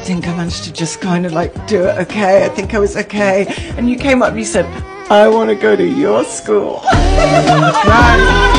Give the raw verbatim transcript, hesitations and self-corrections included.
think I managed to just kind of like do it okay. I think I was okay. And you came up and you said, I want to go to your school. Right.